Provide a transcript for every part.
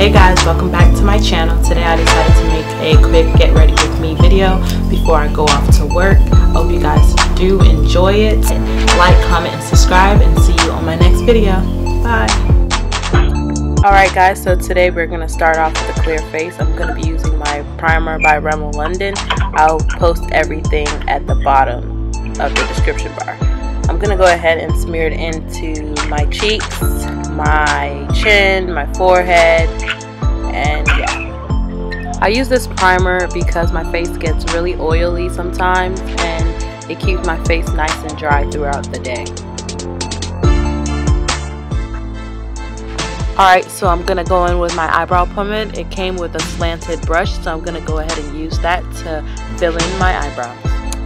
Hey guys, welcome back to my channel. Today I decided to make a quick get ready with me video before I go off to work. Hope you guys do enjoy it. Like, comment, and subscribe, and see you on my next video. Bye. Alright guys, so today we're going to start off with a clear face. I'm going to be using my primer by Rimmel London. I'll post everything at the bottom of the description bar. I'm going to go ahead and smear it into my cheeks, my chin, my forehead, and yeah. I use this primer because my face gets really oily sometimes and it keeps my face nice and dry throughout the day. Alright, so I'm going to go in with my eyebrow pomade. It came with a slanted brush, so I'm going to go ahead and use that to fill in my eyebrows.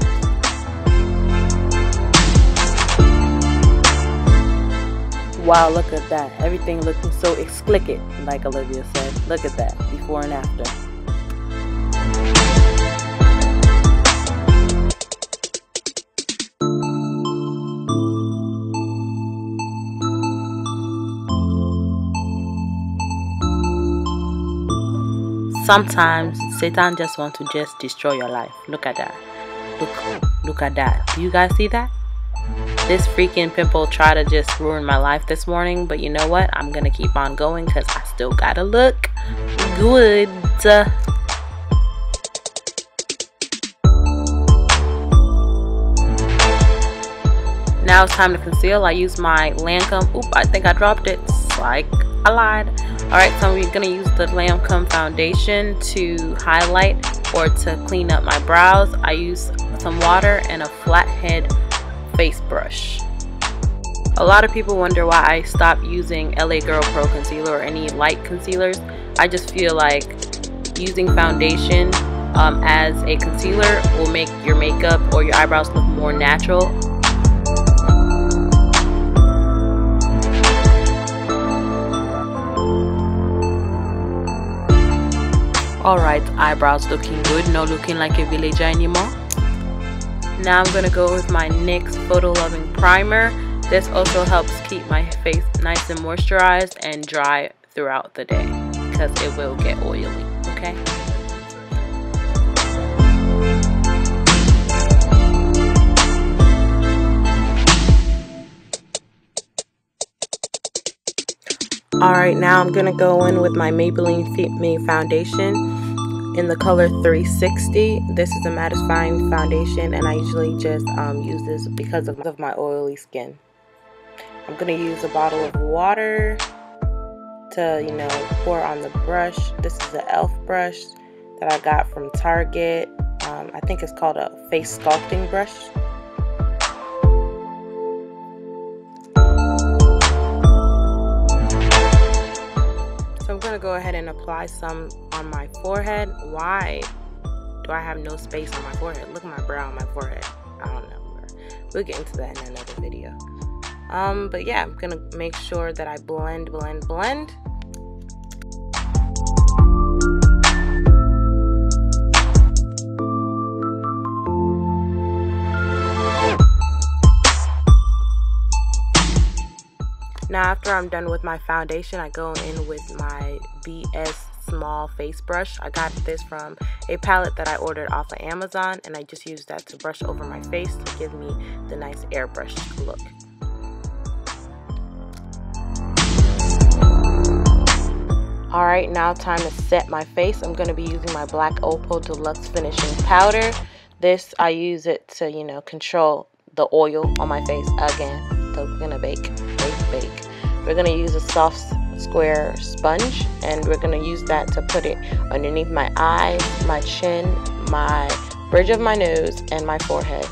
Wow, look at that. Everything looking so exquisite, like Olivia said. Look at that, before and after. Sometimes Satan just wants to just destroy your life. Look at that. Look at that. Do you guys see that? This freaking pimple tried to just ruin my life this morning, but you know what? I'm gonna keep on going because I still gotta look good. Now it's time to conceal. I use my Lancome. Oop, I think I dropped it. Like I lied. Alright, so we're gonna use the Lancome foundation to highlight or to clean up my brows. I use some water and a flathead face brush. A lot of people wonder why I stopped using LA Girl Pro concealer or any light concealers. I just feel like using foundation as a concealer will make your makeup or your eyebrows look more natural. Alright, eyebrows looking good, not looking like a villager anymore. Now I'm going to go with my NYX Photo Loving Primer. This also helps keep my face nice and moisturized and dry throughout the day because it will get oily, okay? Alright, now I'm going to go in with my Maybelline Fit Me Foundation in the color 360. This is a mattifying foundation and I usually just use this because of my oily skin. I'm going to use a bottle of water to, pour on the brush. This is an e.l.f. brush that I got from Target. I think it's called a face sculpting brush. I'm going to go ahead and apply some on my forehead. Why do I have no space on my forehead? Look at my brow on my forehead. I don't know. We'll get into that in another video. But yeah, I'm going to make sure that I blend. Now after I'm done with my foundation, I go in with my BS small face brush. I got this from a palette that I ordered off of Amazon and I just used that to brush over my face to give me the nice airbrush look. Alright, now time to set my face. I'm going to be using my Black Opal Deluxe Finishing Powder. This, I use it to, control the oil on my face again. So we're going to bake. We're going to use a soft square sponge and we're going to use that to put it underneath my eyes, my chin, my bridge of my nose, and my forehead.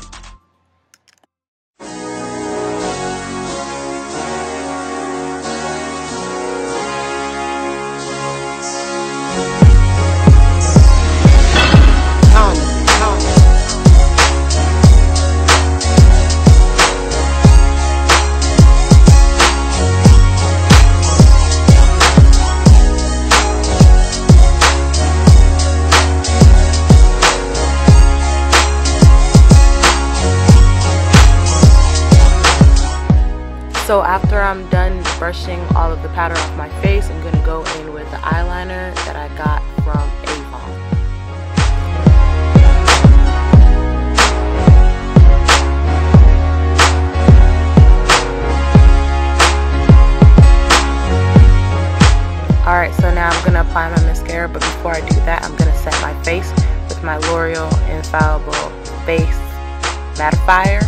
So after I'm done brushing all of the powder off my face, I'm going to go in with the eyeliner that I got from Avon. Alright, so now I'm going to apply my mascara, but before I do that, I'm going to set my face with my L'Oreal Infallible Face Mattifier.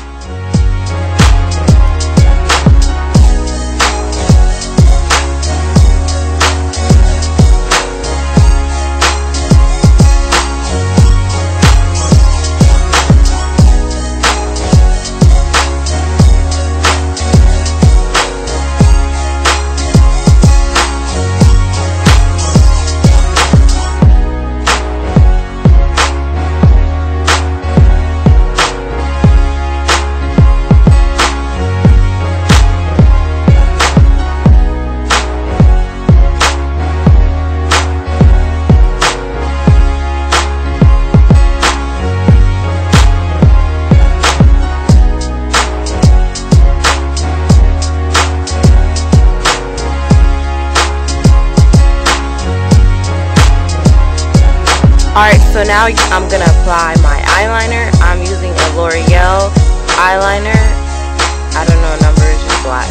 Alright, so now I'm going to apply my eyeliner. I'm using a L'Oreal eyeliner. I don't know, number is just black.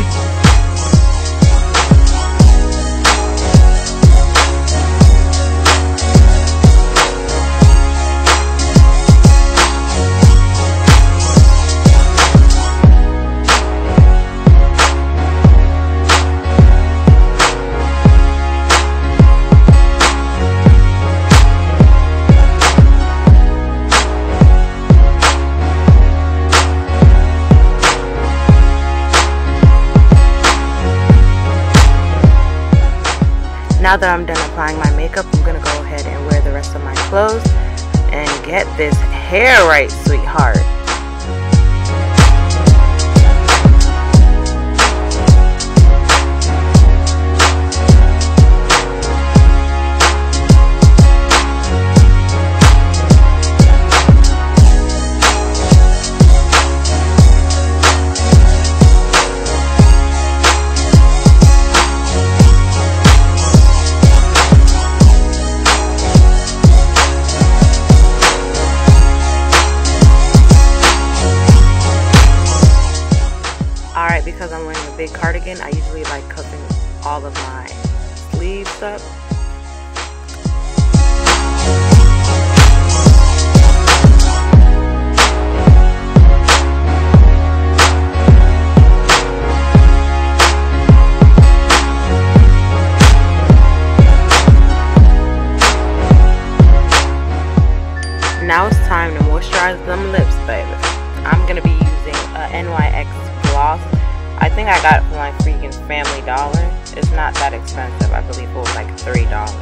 Now that I'm done applying my makeup, I'm going to go ahead and wear the rest of my clothes and get this hair right, sweetheart. Because I'm wearing a big cardigan, I usually like covering all of my sleeves up. Now it's time to moisturize them lips, baby. I'm gonna be using a NYX gloss. I think I got it from like freaking Family Dollar. It's not that expensive. I believe it was like $3.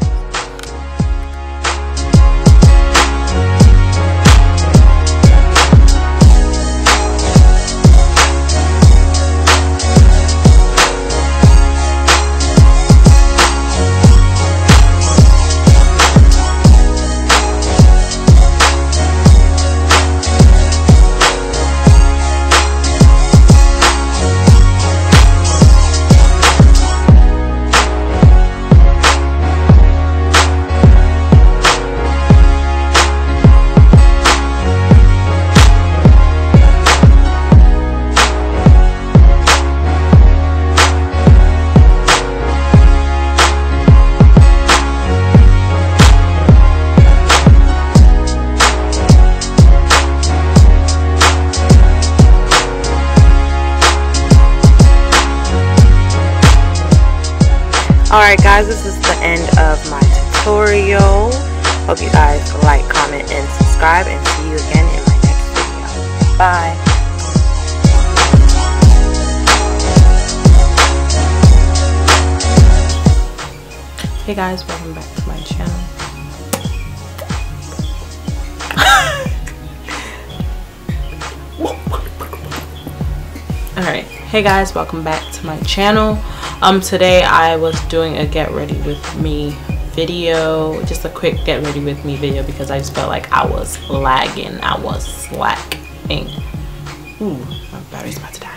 Alright guys, this is the end of my tutorial. Hope you guys like, comment, and subscribe, and see you again in my next video. Bye. Hey guys, welcome back to my channel. Alright, hey guys, welcome back to my channel. Today I was doing a get ready with me video, just a quick get ready with me video, because I just felt like I was lagging, I was slacking. Ooh, my battery's about to die.